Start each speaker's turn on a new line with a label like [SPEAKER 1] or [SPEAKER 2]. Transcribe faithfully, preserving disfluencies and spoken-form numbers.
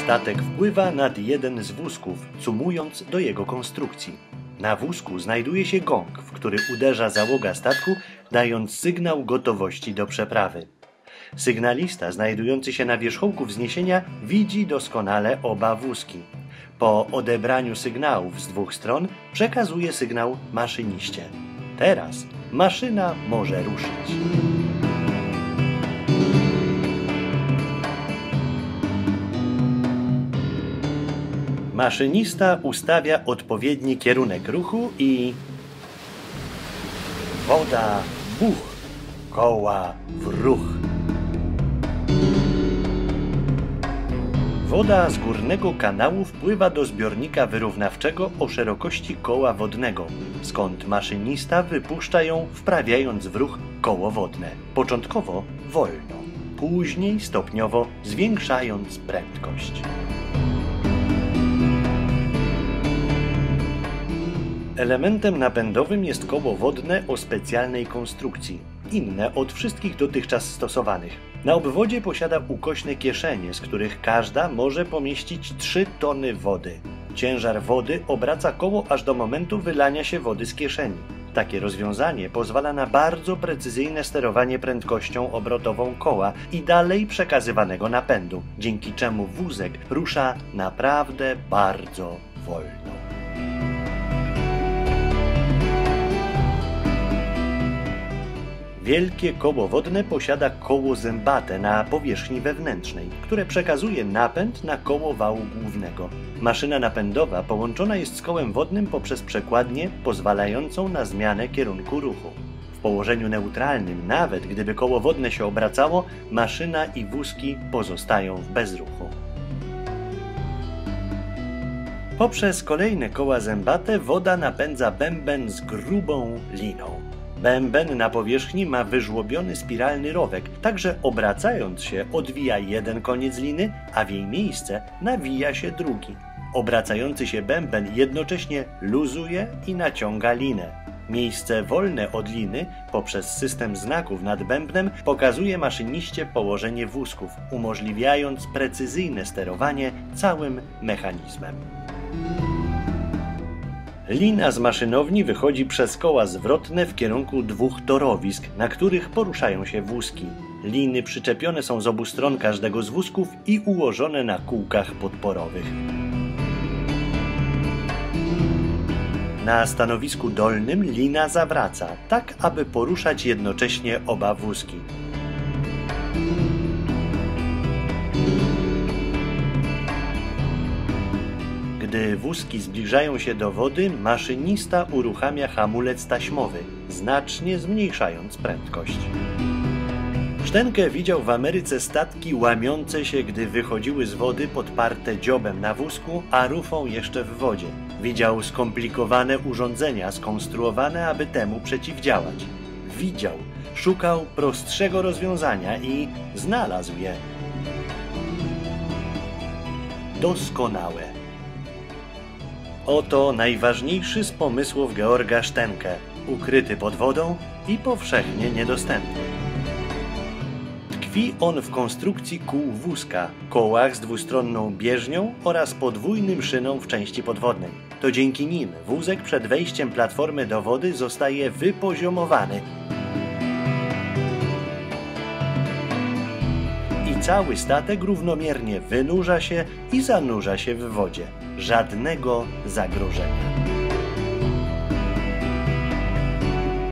[SPEAKER 1] Statek wpływa nad jeden z wózków, cumując do jego konstrukcji. Na wózku znajduje się gong, w który uderza załoga statku, dając sygnał gotowości do przeprawy. Sygnalista znajdujący się na wierzchołku wzniesienia widzi doskonale oba wózki. Po odebraniu sygnałów z dwóch stron przekazuje sygnał maszyniście. Teraz maszyna może ruszyć. Maszynista ustawia odpowiedni kierunek ruchu i... woda buch, koła w ruch. Woda z górnego kanału wpływa do zbiornika wyrównawczego o szerokości koła wodnego, skąd maszynista wypuszcza ją, wprawiając w ruch koło wodne. Początkowo wolno, później stopniowo zwiększając prędkość. Elementem napędowym jest koło wodne o specjalnej konstrukcji, inne od wszystkich dotychczas stosowanych. Na obwodzie posiada ukośne kieszenie, z których każda może pomieścić trzy tony wody. Ciężar wody obraca koło aż do momentu wylania się wody z kieszeni. Takie rozwiązanie pozwala na bardzo precyzyjne sterowanie prędkością obrotową koła i dalej przekazywanego napędu, dzięki czemu wózek rusza naprawdę bardzo wolno. Wielkie koło wodne posiada koło zębate na powierzchni wewnętrznej, które przekazuje napęd na koło wału głównego. Maszyna napędowa połączona jest z kołem wodnym poprzez przekładnię pozwalającą na zmianę kierunku ruchu. W położeniu neutralnym, nawet gdyby koło wodne się obracało, maszyna i wózki pozostają w bezruchu. Poprzez kolejne koła zębate woda napędza bęben z grubą liną. Bęben na powierzchni ma wyżłobiony spiralny rowek, także obracając się odwija jeden koniec liny, a w jej miejsce nawija się drugi. Obracający się bęben jednocześnie luzuje i naciąga linę. Miejsce wolne od liny poprzez system znaków nad bębnem pokazuje maszyniście położenie wózków, umożliwiając precyzyjne sterowanie całym mechanizmem. Lina z maszynowni wychodzi przez koła zwrotne w kierunku dwóch torowisk, na których poruszają się wózki. Liny przyczepione są z obu stron każdego z wózków i ułożone na kółkach podporowych. Na stanowisku dolnym lina zawraca, tak aby poruszać jednocześnie oba wózki. Gdy wózki zbliżają się do wody, maszynista uruchamia hamulec taśmowy, znacznie zmniejszając prędkość. Sztenke widział w Ameryce statki łamiące się, gdy wychodziły z wody podparte dziobem na wózku, a rufą jeszcze w wodzie. Widział skomplikowane urządzenia skonstruowane, aby temu przeciwdziałać. Widział, szukał prostszego rozwiązania i znalazł je. Doskonałe. Oto najważniejszy z pomysłów Georga Sztenke, ukryty pod wodą i powszechnie niedostępny. Tkwi on w konstrukcji kół wózka, kołach z dwustronną bieżnią oraz podwójnym szyną w części podwodnej. To dzięki nim wózek przed wejściem platformy do wody zostaje wypoziomowany i cały statek równomiernie wynurza się i zanurza się w wodzie. Żadnego zagrożenia.